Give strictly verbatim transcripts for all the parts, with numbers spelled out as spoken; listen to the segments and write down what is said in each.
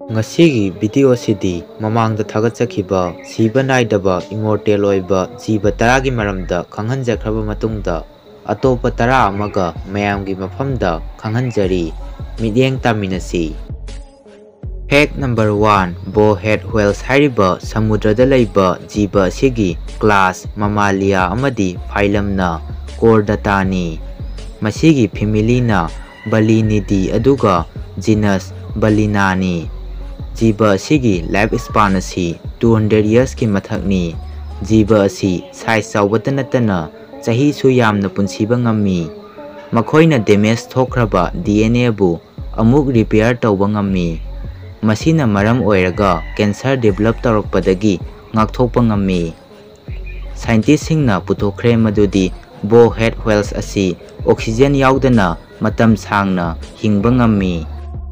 ngasi video sidi mamang da thagat sakhiba Siba Naidaba immortal oiba jiba tara gi maramda khanghanjakraba matungda atopa tara amaga mayamgi mafamda khanghanjari midyeng taminasi. Fact number one. Bowhead whales hariba samudrada laiba jiba sigi class Mammalia amadi phylum-na chordata ni. Masigi family na Balinidae aduga genus Balina ni. Jiba sigi lifespan asi two hundred years ki mathak ni. Jiba asi size chawbata natana chahi su yamna punsiba ngammi. Makhoina damage thokraba D N A bu amuk repair tawba ngammi. Masina maram oiraga cancer develop tawrakpadagi ngakthokpa ngammi. Scientist singna puthokre madudi bowhead whales asi oxygen yaudana matam sangna hingba ngammi.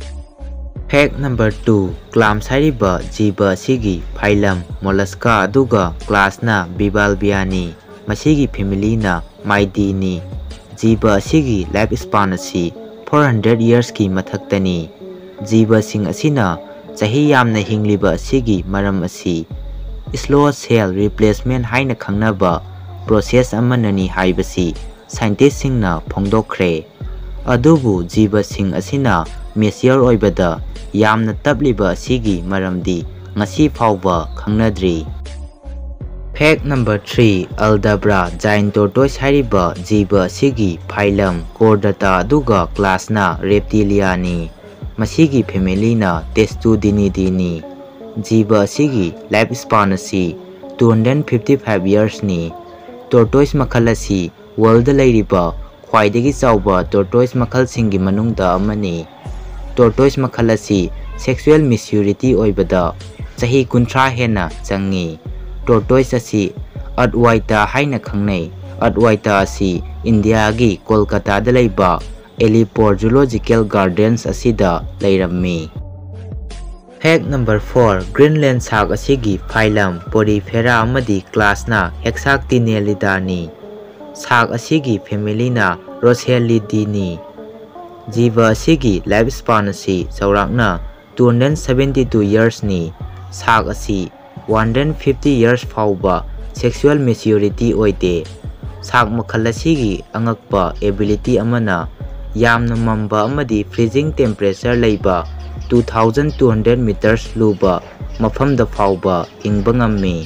Fact number two. Clams hariba jiba sigi phylum mollusca aduga class na Bivalvia ni. Masigi family na Myidae ni. Jiba sigi lifespan asi four hundred years ki mathaktani. Jiba sing asina chahi yamna hingliba sigi maram asi slow cell replacement haina khangnaba process amanani haibasi scientist singna phongdokre. Adubu jiba sing asina mature oibada yamna tabliba sigi maramdi ngasi phawba khangnadri. Fact number three. Aldabra giant tortoise hariba jiba sigi phylum chordata aduga class na Reptilia ni. Masigi family na Testudinidae ni. Jiba sigi lifespan asi two hundred fifty-five years ni. Tortoise makhal asi world da lairiba khwaidagi chawba tortoise makhal singi manungda amani. Tortoise makhal asi sexual maturity oibada chahi kunthra hena changi. Tortoise asi Adwaita haina khangnai. Adwaita asi India gi Kolkata da laiba Elipore Zoological Gardens asida lairammi. Fact number four. Greenland shark asigi phylum Porifera amadi class na Hexactinellida ni. Shark asigi family na Rossellidae ni. Jiba asigi lifespan asi chawrakna two hundred seventy-two years ni. Shark asi one hundred fifty years fawba sexual maturity oide. Shark makhal asigi angakpa ability amana yamna mamba amadi freezing temperature laiba two thousand two hundred meters luba mafamda fawba hingba ngammi.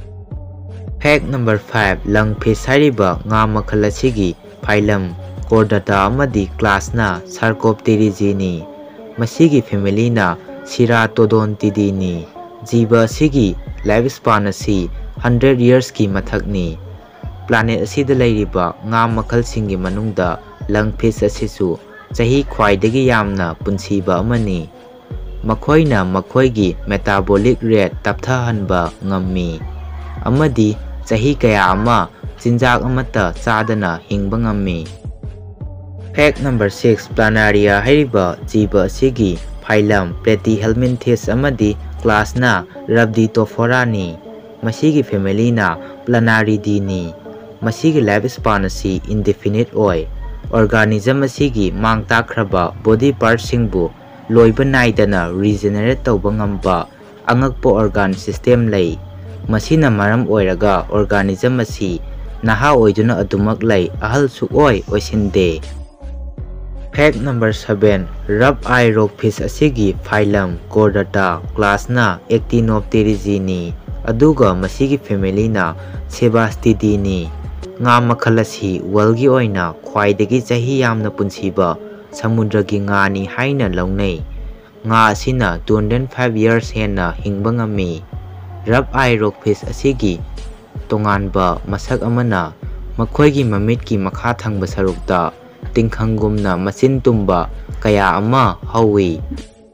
Fact number five. Lungfish hariba nga makhal asigi phylum chordata amadi class na Sarcopteridae ni. Masigi family na Ceratodontidae ni. Jiba asigi lifespan asi one hundred years ki mathak ni. Planet asida lairiba nga makhal singi manungda lungfish asisu chahi khwaidagi yamna punsiba amani. Makhoina makhoigi metabolic rate tapthahanba ngammi amadi chahi kaya ama chinjak amata chadana hingba ngammi. Fact number six. Planaria hariba jiba asigi phylum Platyhelminthes amadi class na Rhabditophora ni. Masigi family na Planaridae ni. Masigi lifespan asi indefinite oi. Organism asigi mang takraba body parts singbu loiba naidana regenerate tawba ngamba angakpo organ system lay. Masina maram oiraga organism asi naha oiduna adumak lay ahal su oi oisinde. Fact number seven. Rough-eye rockfish asigi phylum Chordata class na Actinopteridae ni. Aduga masigi family na Sebastidae ni. Nga makhal asi worldgi oina khwaidagi chahi yamna punsiba samudragi nga ni haina launai. Nga asina two hundred five years hena hingba ngammi. Rough-eye rockfish asigi tonganba masak amana makhoigi mamitki makha thangba sarukta tingkhangumna machin tumba kaya ama hawi.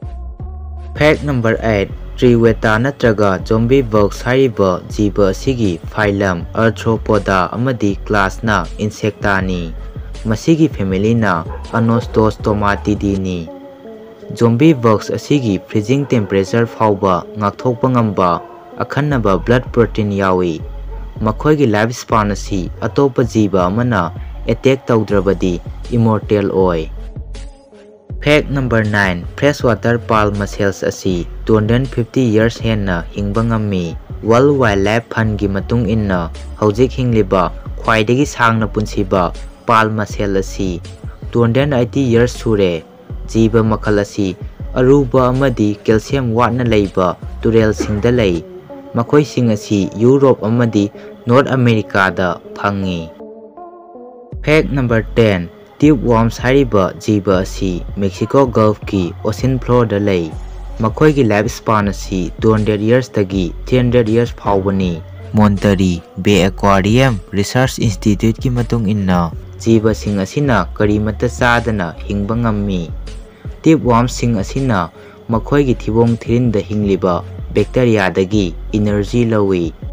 Fact number eight. Triweta natraga zombie bugs hariba jiba asigi phylum Arthropoda amadi class na Insecta ni. Masigi family na Anostostomatidae ni. Zombie bugs asigi freezing temperature fawba ngakthokpa ngamba akhannaba blood protein yawi. Makhoigi lifespan asi atopa jiba amana attack tawdrabadi immortal oi. Fact number nine. Freshwater pearl mussels asi two hundred fifty years henna hingba ngammi. World Wildlife Fund gi matung inna hojik hingliba khwaidagi sangna punsiba pearl mussel asi two hundred eighty years sure. Jiba makhal asi aruba amadi calcium watna leiba turel singda lei. Makhoi sing asi Europe amadi North America da phangi. Fact number ten. Tube worms hariba jiba asi Mexico Gulf ki ocean floor da lei. Makhoi gi lifespan asi two hundred years tagi three hundred years phawbani. Monterey Bay Aquarium Research Institute ki matung inna jiba sing asina karimata chadana hingba ngammi. Tube worms sing asina makhoi gi thibong thirin da hingliba bacteria dagi energy lawi.